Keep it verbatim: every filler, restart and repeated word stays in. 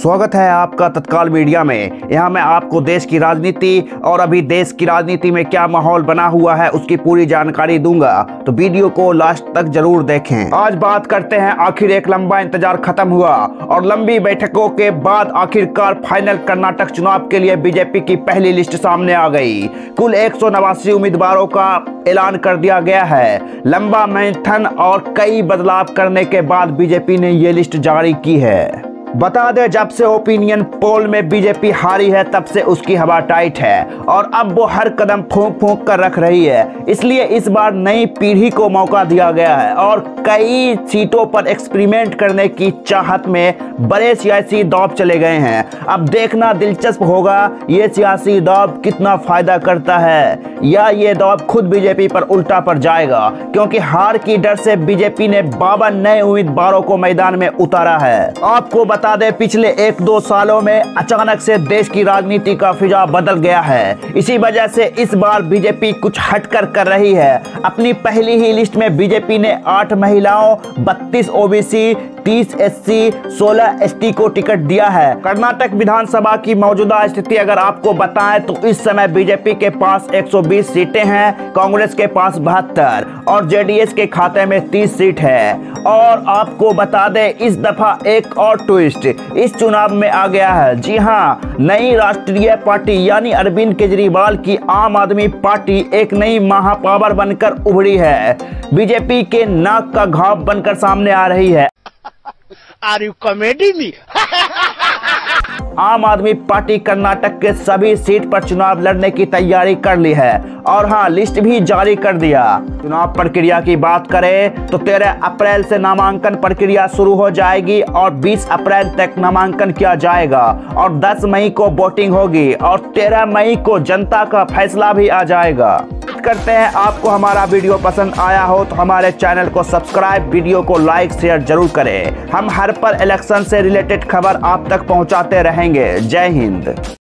स्वागत है आपका तत्काल मीडिया में। यहाँ मैं आपको देश की राजनीति और अभी देश की राजनीति में क्या माहौल बना हुआ है उसकी पूरी जानकारी दूंगा, तो वीडियो को लास्ट तक जरूर देखें। आज बात करते हैं, आखिर एक लंबा इंतजार खत्म हुआ और लंबी बैठकों के बाद आखिरकार फाइनल कर्नाटक चुनाव के लिए बीजेपी की पहली लिस्ट सामने आ गई। कुल एक सौ नवासी उम्मीदवारों का ऐलान कर दिया गया है। लंबा मंथन और कई बदलाव करने के बाद बीजेपी ने ये लिस्ट जारी की है। बता दें, जब से ओपिनियन पोल में बीजेपी हारी है तब से उसकी हवा टाइट है और अब वो हर कदम फूंक फूंक कर रख रही है। इसलिए इस बार नई पीढ़ी को मौका दिया गया है और कई सीटों पर एक्सपेरिमेंट करने की चाहत में बड़े सियासी दौर चले गए हैं। अब देखना दिलचस्प होगा ये सियासी दौर कितना फायदा करता है या ये दौर खुद बीजेपी पर उल्टा पड़ जाएगा, क्योंकि हार की डर से बीजेपी ने बावन नए उम्मीदवारों को मैदान में उतारा है। आपको बता दें, पिछले एक दो सालों में अचानक से देश की राजनीति का फिजा बदल गया है। इसी वजह से इस बार बीजेपी कुछ हटकर कर रही है। अपनी पहली ही लिस्ट में बीजेपी ने आठ महिलाओं, बत्तीस ओबीसी, तीस एससी, सोलह एसटी को टिकट दिया है। कर्नाटक विधानसभा की मौजूदा स्थिति अगर आपको बताएं तो इस समय बीजेपी के पास एक सौ बीस सीटें हैं, कांग्रेस के पास बहत्तर और जेडीएस के खाते में तीस सीट है। और आपको बता दें, इस दफा एक और ट्विस्ट इस चुनाव में आ गया है। जी हां, नई राष्ट्रीय पार्टी यानी अरविंद केजरीवाल की आम आदमी पार्टी एक नई महापावर बनकर उभरी है। बीजेपी के नाक का घाव बनकर सामने आ रही है। Are you comedy me? Aam Aadmi party Karnataka के सभी सीट पर चुनाव लड़ने की तैयारी कर ली है और हाँ, लिस्ट भी जारी कर दिया। चुनाव प्रक्रिया की बात करें तो तेरह अप्रैल से नामांकन प्रक्रिया शुरू हो जाएगी और बीस अप्रैल तक नामांकन किया जाएगा और दस मई को वोटिंग होगी और तेरह मई को जनता का फैसला भी आ जाएगा। करते हैं, आपको हमारा वीडियो पसंद आया हो तो हमारे चैनल को सब्सक्राइब, वीडियो को लाइक शेयर जरूर करें। हम हर पर इलेक्शन से रिलेटेड खबर आप तक पहुंचाते रहेंगे। जय हिंद।